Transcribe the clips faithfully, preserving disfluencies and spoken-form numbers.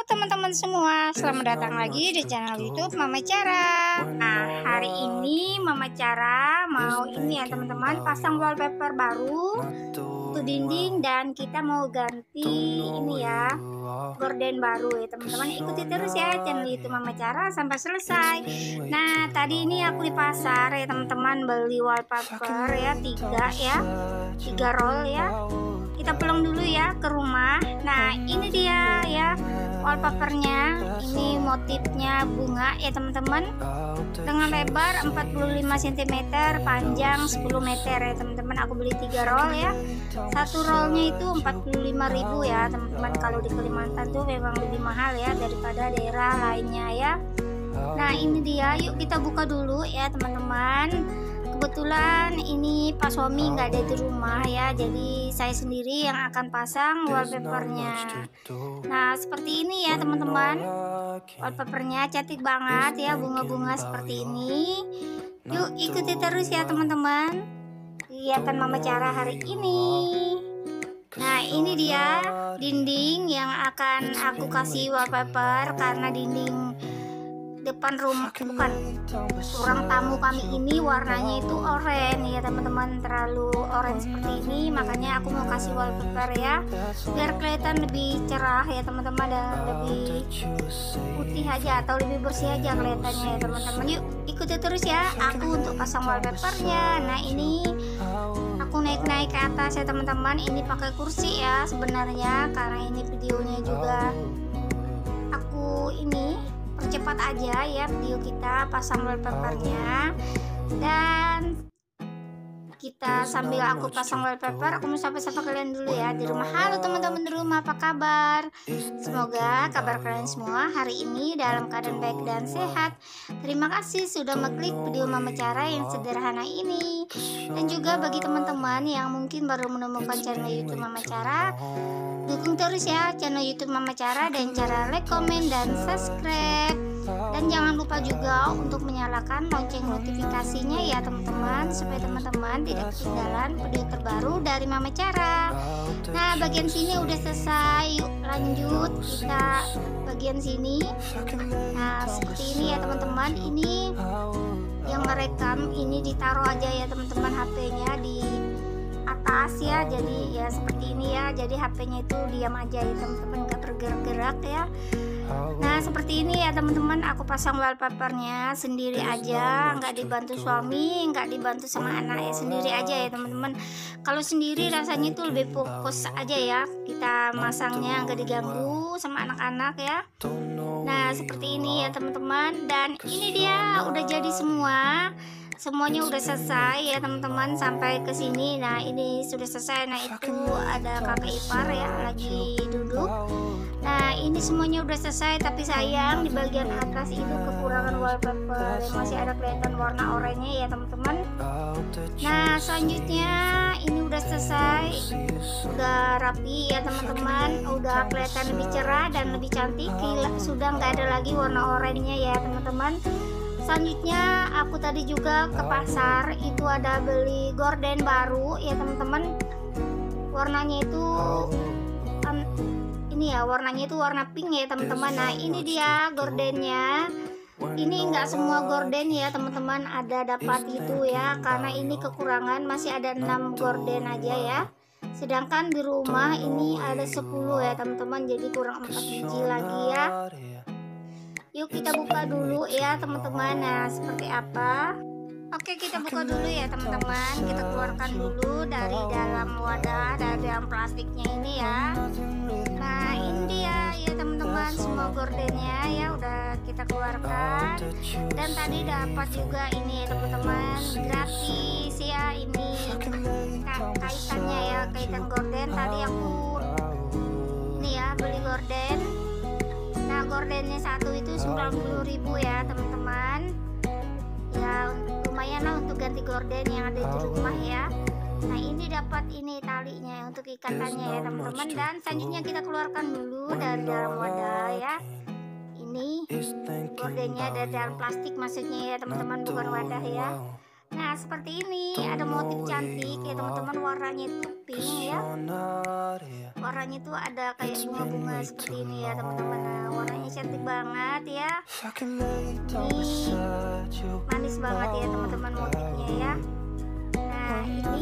teman-teman semua, selamat datang lagi di channel YouTube Mama Cara. Nah, hari ini Mama Cara mau ini ya teman-teman, pasang wallpaper baru untuk dinding dan kita mau ganti ini ya, gorden baru ya teman-teman. Ikuti terus ya channel YouTube Mama Cara sampai selesai. Nah, tadi ini aku di pasar ya teman-teman, beli wallpaper ya tiga ya, tiga roll ya. Kita pulang dulu ya ke rumah. Nah, ini dia ya wallpapernya. Ini motifnya bunga ya teman-teman, dengan lebar empat puluh lima sentimeter, panjang sepuluh meter ya teman-teman. Aku beli tiga roll ya, satu rollnya itu empat puluh lima ribu ya teman-teman. Kalau di Kalimantan tuh memang lebih mahal ya daripada daerah lainnya ya. Nah, ini dia, yuk kita buka dulu ya teman-teman. Kebetulan ini Pak suami nggak ada di rumah ya, jadi saya sendiri yang akan pasang wallpapernya. Nah, seperti ini ya teman-teman, wallpapernya cantik banget ya, bunga-bunga seperti ini. Yuk ikuti terus ya teman-teman kegiatan Mama Cara hari ini. Nah, ini dia dinding yang akan aku kasih wallpaper, karena dinding depan rumah, bukan, ruang tamu kami ini warnanya itu oranye ya teman-teman, terlalu orange seperti ini, makanya aku mau kasih wallpaper ya biar kelihatan lebih cerah ya teman-teman, dan lebih putih aja atau lebih bersih aja kelihatannya ya teman-teman. Yuk ikuti terus ya aku untuk pasang wallpapernya. Nah, ini aku naik-naik ke atas ya teman-teman, ini pakai kursi ya sebenarnya, karena ini videonya juga aku ini percepat aja ya video kita pasang wallpapernya. Dan kita sambil aku pasang wallpaper, aku mau sapa-sapa kalian dulu ya di rumah. Halo teman-teman di rumah, apa kabar? Semoga kabar kalian semua hari ini dalam keadaan baik dan sehat. Terima kasih sudah mengklik video Mama Cara yang sederhana ini. Dan juga bagi teman-teman yang mungkin baru menemukan channel YouTube Mama Cara, dukung terus ya channel YouTube Mama Cara dan cara like, komen, dan subscribe. Dan jangan lupa juga untuk menyalakan lonceng notifikasinya ya teman-teman, supaya teman-teman tidak ketinggalan video terbaru dari Mama Cara. Nah, bagian sini udah selesai, yuk lanjut kita bagian sini. Nah, seperti ini ya teman-teman, ini yang merekam ini ditaruh aja ya teman-teman, H P-nya di atas ya, jadi ya seperti ini ya, jadi H P-nya itu diam aja ya teman-teman, nggak bergerak-gerak ya. Nah, seperti ini ya teman-teman, aku pasang wallpapernya sendiri aja, nggak dibantu suami, nggak dibantu sama anak ya, sendiri aja ya teman-teman. Kalau sendiri rasanya itu lebih fokus aja ya, kita masangnya nggak diganggu sama anak-anak ya. Nah, seperti ini ya teman-teman, dan ini dia udah jadi semua. Semuanya udah selesai ya teman-teman sampai ke sini. Nah, ini sudah selesai. Nah, itu ada kakak ipar ya lagi duduk. Nah, ini semuanya udah selesai, tapi sayang di bagian atas itu kekurangan wallpaper, masih ada kelihatan warna oranye ya teman-teman. Nah, selanjutnya ini udah selesai, udah rapi ya teman-teman, udah kelihatan lebih cerah dan lebih cantik. Sudah nggak ada lagi warna oranye ya teman-teman. Selanjutnya aku tadi juga ke pasar, itu ada beli gorden baru ya teman-teman. Warnanya itu um, ini ya, warnanya itu warna pink ya teman-teman. Nah, ini dia gordennya. Ini enggak semua gorden ya teman-teman ada dapat itu ya, karena ini kekurangan, masih ada enam gorden aja ya. Sedangkan di rumah ini ada sepuluh ya teman-teman, jadi kurang empat biji lagi ya. Yuk kita buka dulu ya teman-teman. Nah, seperti apa? Oke, kita buka dulu ya teman-teman. Kita keluarkan dulu dari dalam wadah, dari dalam plastiknya ini ya. Nah, ini dia ya teman-teman, semua gordennya ya udah kita keluarkan. Dan tadi dapat juga ini ya teman-teman, gratis ya, ini kaitannya ya, kaitan gorden. Tadi aku ini ya beli gorden. Nah, gordennya satu itu sembilan puluh ribu ya teman-teman. Ya lumayan lah untuk ganti gorden yang ada di rumah ya. Nah, ini dapat ini talinya untuk ikatannya ya teman-teman. Dan selanjutnya kita keluarkan dulu dari dalam wadah ya. Ini gordennya dari dalam plastik maksudnya ya teman-teman, bukan wadah ya. Nah, seperti ini ada motif cantik ya teman-teman, warnanya itu pink ya. Warnanya itu ada kayak bunga-bunga seperti ini ya teman-teman. Nah, cantik banget ya. Ini manis banget ya teman-teman motifnya ya. Nah ini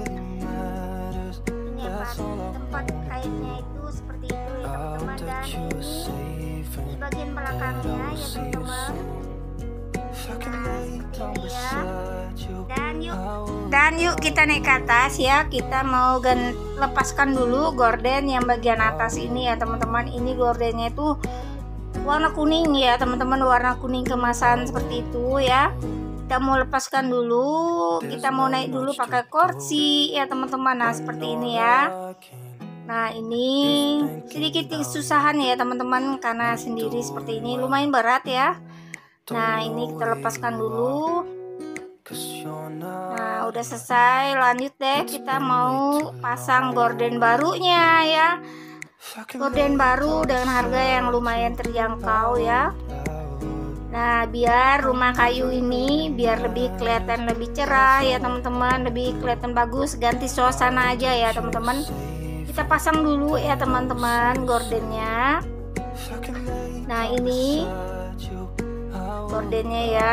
ini apa tempat kainnya itu seperti itu ya teman-teman, dan ini di bagian belakangnya ya teman-teman. Nah seperti ini ya. Dan yuk dan yuk kita naik ke atas ya. Kita mau gan lepaskan dulu gorden yang bagian atas ini ya teman-teman. Ini gordennya itu warna kuning ya teman-teman, warna kuning kemasan seperti itu ya. Kita mau lepaskan dulu, kita mau naik dulu pakai kursi ya teman-teman. Nah seperti ini ya. Nah ini sedikit kesusahan ya teman-teman karena sendiri seperti ini, lumayan berat ya. Nah ini kita lepaskan dulu. Nah udah selesai, lanjut deh kita mau pasang gorden barunya ya. Gorden baru dengan harga yang lumayan terjangkau ya. Nah biar rumah kayu ini biar lebih kelihatan lebih cerah ya teman-teman, lebih kelihatan bagus, ganti suasana aja ya teman-teman. Kita pasang dulu ya teman-teman gordennya. Nah ini gordennya ya.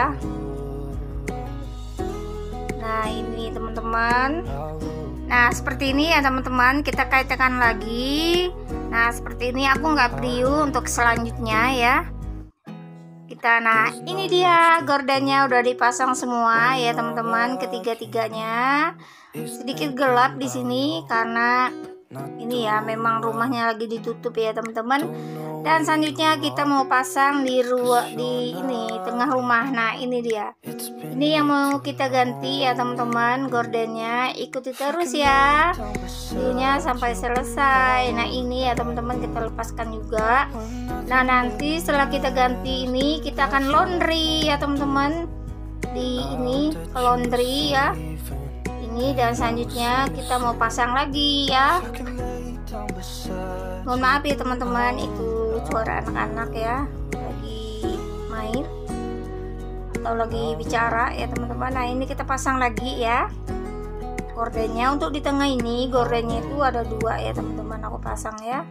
Nah ini teman-teman. Nah seperti ini ya teman-teman, kita kaitkan lagi. Nah seperti ini, aku nggak preview untuk selanjutnya ya. Kita nah ini dia gordennya udah dipasang semua ya teman-teman, ketiga-tiganya. Sedikit gelap di sini karena ini ya memang rumahnya lagi ditutup ya teman-teman. Dan selanjutnya kita mau pasang di ruang di ini tengah rumah. Nah ini dia, ini yang mau kita ganti ya teman-teman gordennya. Ikuti terus ya videonya sampai selesai. Nah ini ya teman-teman, kita lepaskan juga. Nah nanti setelah kita ganti ini kita akan laundry ya teman-teman, di ini ke laundry ya ini. Dan selanjutnya kita mau pasang lagi ya. Mohon maaf ya teman-teman, itu suara anak-anak ya lagi main atau lagi bicara ya teman-teman. Nah ini kita pasang lagi ya gordennya. Untuk di tengah ini gordennya itu ada dua ya teman-teman, aku pasang ya.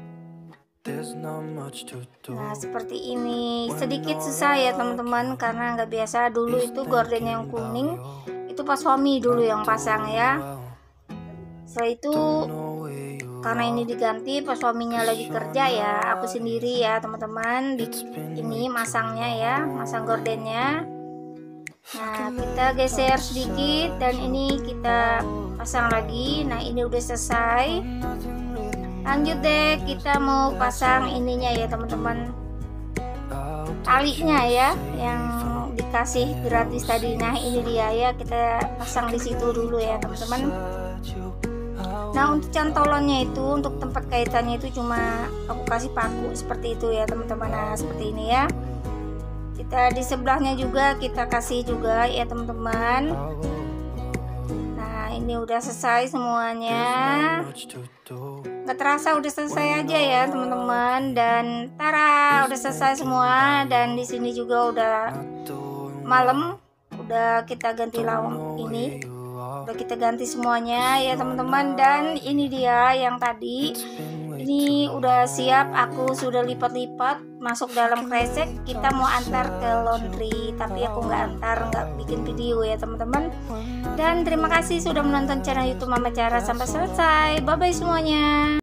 Nah seperti ini, sedikit susah ya teman-teman karena nggak biasa. Dulu itu gorden yang kuning itu pas suami dulu yang pasang ya. Setelah itu karena ini diganti pas suaminya lagi kerja ya, aku sendiri ya teman-teman di ini masangnya ya, masang gordennya. Nah kita geser sedikit dan ini kita pasang lagi. Nah ini udah selesai. Lanjut deh, kita mau pasang ininya ya teman-teman, talinya ya yang dikasih gratis tadi. Nah ini dia ya, kita pasang di situ dulu ya teman-teman. Nah untuk cantolannya itu, untuk tempat kaitannya itu cuma aku kasih paku seperti itu ya teman-teman. Nah seperti ini ya. Kita di sebelahnya juga kita kasih juga ya teman-teman. Nah ini udah selesai semuanya. Gak terasa udah selesai aja ya teman-teman. Dan tara udah selesai semua. Dan di sini juga udah malam, udah kita ganti lawang ini, udah kita ganti semuanya ya teman-teman. Dan ini dia yang tadi, ini udah siap, aku sudah lipat-lipat masuk dalam kresek. Kita mau antar ke laundry, tapi aku nggak antar, nggak bikin video ya teman-teman. Dan terima kasih sudah menonton channel YouTube Mama Cara sampai selesai. Bye bye semuanya.